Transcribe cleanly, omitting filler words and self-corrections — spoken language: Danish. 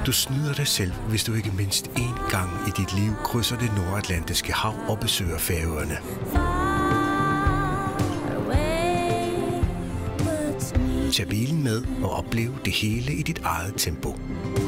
Du snyder dig selv, hvis du ikke mindst én gang i dit liv krydser det nordatlantiske hav og besøger Færøerne. Tag bilen med og oplev det hele i dit eget tempo.